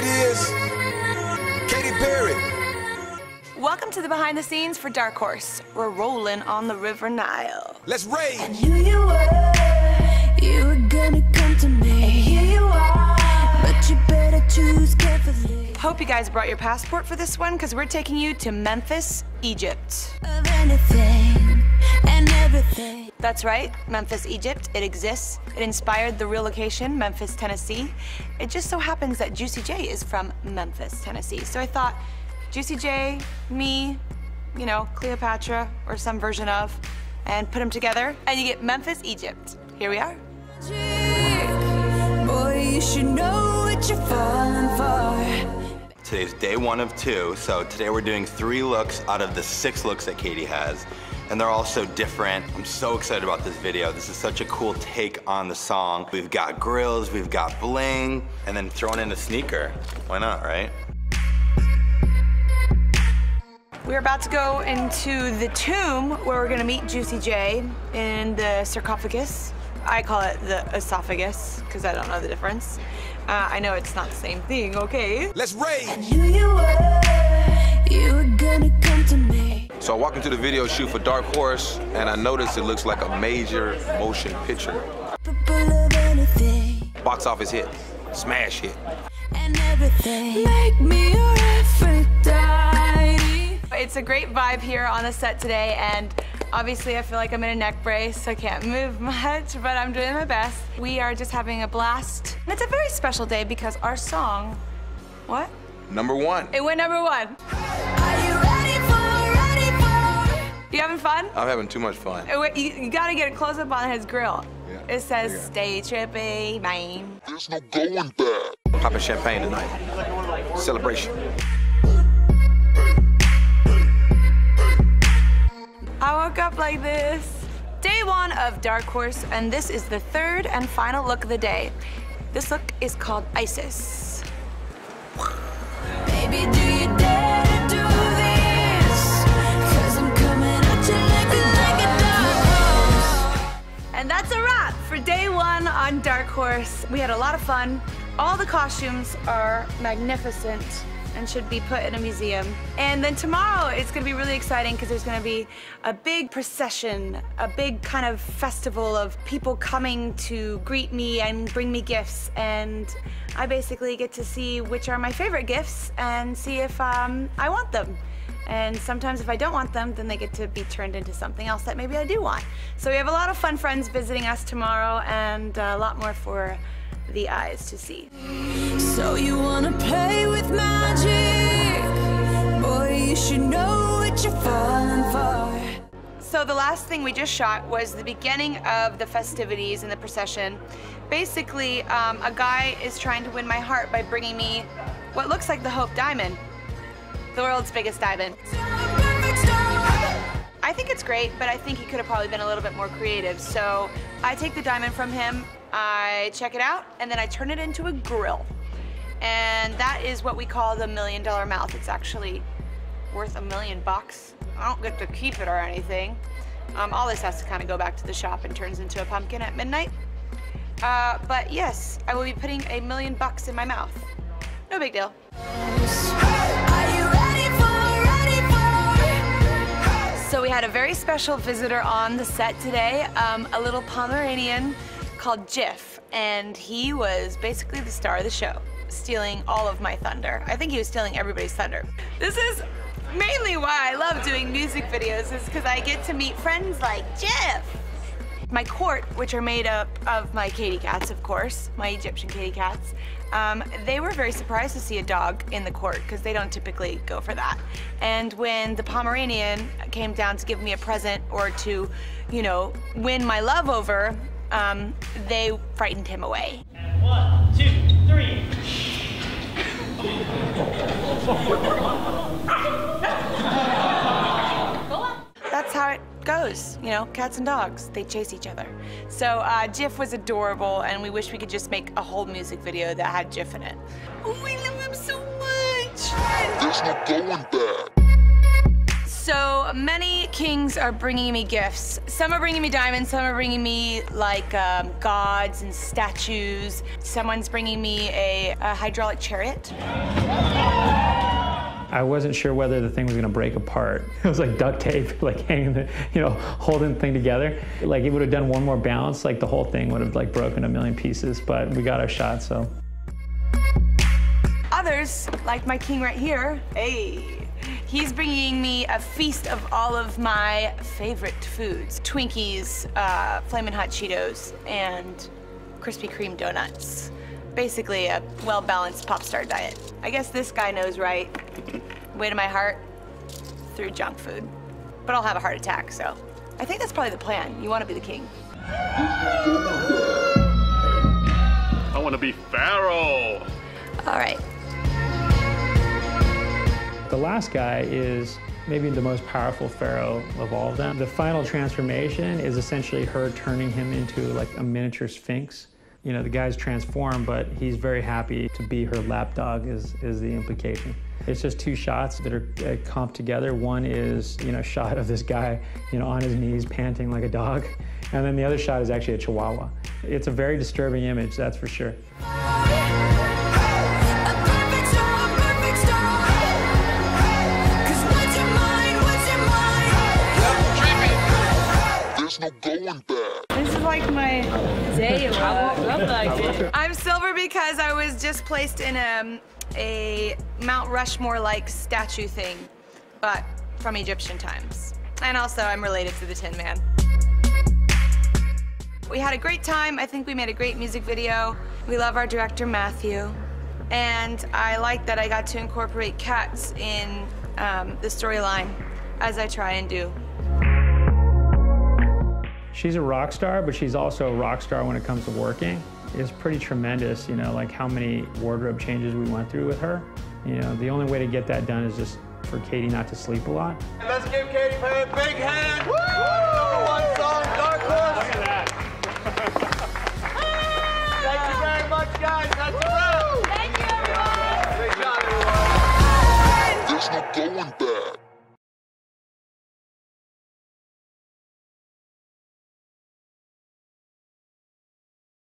it is. Katy Perry. Welcome to the behind the scenes for Dark Horse. We're rolling on the River Nile. Let's rage. I knew you were gonna come to me. And here you are, but you better choose carefully. Hope you guys brought your passport for this one, because we're taking you to Memphis, Egypt. Of anything and everything. That's right, Memphis, Egypt. It exists. It inspired the real location, Memphis, Tennessee. It just so happens that Juicy J is from Memphis, Tennessee. So I thought, Juicy J, me, you know, Cleopatra, or some version of, and put them together, and you get Memphis, Egypt. Here we are. Boy, you should know what you're falling for. Today's day 1 of 2, so today we're doing 3 looks out of the 6 looks that Katy has, and they're all so different. I'm so excited about this video. This is such a cool take on the song. We've got grills, we've got bling, and then throwing in a sneaker. Why not, right? We're about to go into the tomb where we're gonna meet Juicy J in the sarcophagus. I call it the esophagus, because I don't know the difference. I know it's not the same thing, okay? Let's rage. I knew you were gonna come to me. So I walk into the video shoot for Dark Horse, and I notice it looks like a major motion picture. Capable of anything Box office hit, smash hit. and everything. Make me your Aphrodite. It's a great vibe here on the set today, and obviously I feel like I'm in a neck brace. I can't move much, but I'm doing my best. We are just having a blast. And it's a very special day because our song, what? Number 1. It went #1. Are you ready for? You having fun? I'm having too much fun. You gotta get a close up on his grill. Yeah. It says, Yeah. stay trippy, man. There's no going back. Popping champagne tonight. Celebration. I woke up like this. Day 1 of Dark Horse, and this is the 3rd and final look of the day. This look is called Isis. Baby, do you dare to do this? 'Cause I'm coming at you like a dog. And that's a wrap for day 1 on Dark Horse. We had a lot of fun. All the costumes are magnificent and should be put in a museum. And then tomorrow it's gonna be really exciting because there's gonna be a big procession, a big kind of festival of people coming to greet me and bring me gifts. And I basically get to see which are my favorite gifts and see if I want them. And sometimes if I don't want them, then they get to be turned into something else that maybe I do want. So we have a lot of fun friends visiting us tomorrow and a lot more for the eyes to see. So you wanna play with magic? Boy, you should know what you're falling for. So the last thing we just shot was the beginning of the festivities and the procession. Basically, a guy is trying to win my heart by bringing me what looks like the Hope Diamond, the world's biggest diamond. I think it's great, but I think he could have probably been a little bit more creative. So I take the diamond from him, I check it out, and then I turn it into a grill. And that is what we call the $1 million mouth. It's actually worth $1 million. I don't get to keep it or anything. All this has to kind of go back to the shop and turns into a pumpkin at midnight. But yes, I will be putting $1 million in my mouth. No big deal. Are you ready for? So we had a very special visitor on the set today, a little Pomeranian called Jif, and he was basically the star of the show, stealing all of my thunder. I think he was stealing everybody's thunder. This is mainly why I love doing music videos, is because I get to meet friends like Jif. My court, which are made up of my Katy cats, of course, my Egyptian Katy cats, they were very surprised to see a dog in the court because they don't typically go for that. And when the Pomeranian came down to give me a present or to, you know, win my love over, they frightened him away. 1, 2, 3. That's how it goes, you know, cats and dogs, they chase each other. So Jif was adorable, and we wish we could just make a whole music video that had Jif in it. Oh, I love him so much. There's no going back. So many kings are bringing me gifts. Some are bringing me diamonds, some are bringing me like gods and statues. Someone's bringing me a hydraulic chariot. I wasn't sure whether the thing was gonna break apart. It was like duct tape, like hanging the, holding the thing together. Like it would have done one more bounce, like the whole thing would have like broken a million pieces, but we got our shot, so. Others, like my king right here, hey, he's bringing me a feast of all of my favorite foods. Twinkies, Flamin' Hot Cheetos, and Krispy Kreme donuts. Basically a well-balanced pop star diet. I guess this guy knows right. Way to my heart through junk food. But I'll have a heart attack, so I think that's probably the plan. You want to be the king. I want to be Pharaoh. All right. The last guy is maybe the most powerful pharaoh of all of them. The final transformation is essentially her turning him into like a miniature sphinx. The guy's transformed, but he's very happy to be her lapdog is the implication. It's just two shots that are comped together. One is, a shot of this guy, on his knees, panting like a dog. And then the other shot is actually a chihuahua. It's a very disturbing image, that's for sure. There's no going back. This is like my day. I woke up like it. I'm silver because I was just placed in a Mount Rushmore-like statue thing, but from Egyptian times. And also, I'm related to the Tin Man. We had a great time. I think we made a great music video. We love our director, Matthew. And I like that I got to incorporate cats in the storyline, as I try and do. She's a rock star, but she's also a rock star when it comes to working. It's pretty tremendous, like how many wardrobe changes we went through with her. The only way to get that done is just for Katie not to sleep a lot. Let's give Katy Perry a big hand. Woo!